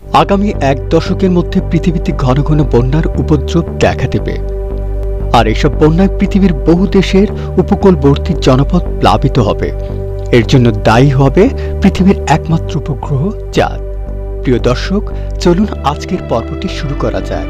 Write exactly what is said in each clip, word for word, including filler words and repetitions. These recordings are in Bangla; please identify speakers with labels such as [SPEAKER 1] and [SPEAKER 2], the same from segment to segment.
[SPEAKER 1] আগামী এক দশকের মধ্যে পৃথিবীতে ঘন ঘন বন্যার উপদ্রব দেখা দেবে, আর এসব বন্যায় পৃথিবীর বহু দেশের উপকূলবর্তী জনপদ প্লাবিত হবে। এর জন্য দায়ী হবে পৃথিবীর একমাত্র উপগ্রহ চাঁদ। প্রিয় দর্শক, চলুন আজকের পর্বটি শুরু করা যায়।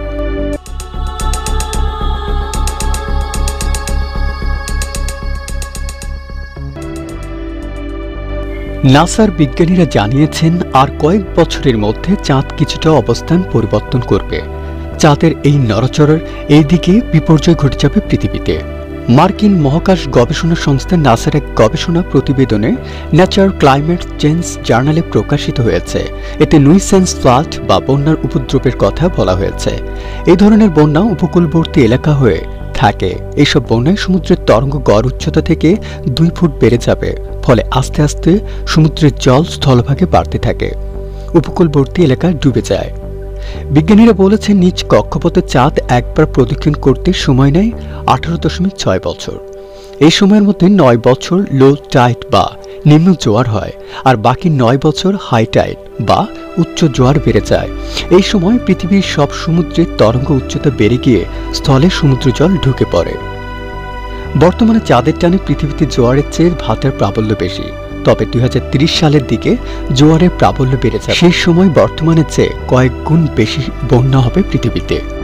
[SPEAKER 1] নাসার বিজ্ঞানীরা জানিয়েছেন আর কয়েক বছরের মধ্যে চাঁদ কিছুটা অবস্থান পরিবর্তন করবে। চাঁদের এই নড়াচড়ার এই দিকে বিপর্যয় ঘটে যাবে পৃথিবীতে। মার্কিন মহাকাশ গবেষণা সংস্থা নাসার এক গবেষণা প্রতিবেদনে নেচার ক্লাইমেট চেঞ্জ জার্নালে প্রকাশিত হয়েছে। এতে নুইসেন্স ফ্লাড বা বন্যার উপদ্রবের কথা বলা হয়েছে। এই ধরনের বন্যা উপকূলবর্তী এলাকা হয়ে থাকে। এইসব বন্যায় সমুদ্রের তরঙ্গ গড় উচ্চতা থেকে দুই ফুট বেড়ে যাবে, ফলে আস্তে আস্তে সমুদ্রের জল স্থলভাগে বাড়তে থাকে, উপকূলবর্তী এলাকা ডুবে যায়। বিজ্ঞানীরা বলেছেন, নিজ কক্ষপথে চাঁদ একবার প্রদক্ষিণ করতে সময় নেয় আঠারো দশমিক ছয় বছর। এই সময়ের মধ্যে নয় বছর লো টাইড বা নিম্ন জোয়ার হয়, আর বাকি নয় বছর হাই টাইড বা উচ্চ জোয়ার বেড়ে যায়। এই সময় পৃথিবীর সব সমুদ্রের তরঙ্গ উচ্চতা বেড়ে গিয়ে স্থলে সমুদ্র জল ঢুকে পড়ে। বর্তমানে চাঁদের টানে পৃথিবীতে জোয়ারের চেয়ে ভাটার প্রাবল্য বেশি, তবে দুই হাজার তিরিশ সালের দিকে জোয়ারের প্রাবল্য বেড়ে যায়। সেই সময় বর্তমানের চেয়ে কয়েক গুণ বেশি বন্যা হবে পৃথিবীতে।